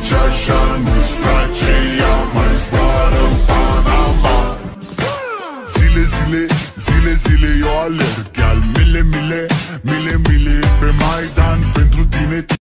face așa, nu-ți place, ea mai zboară în Panama. Zile, zile, zile, zile eu alerg, iar mile, mile, mile, mile pe Maidan pentru tine.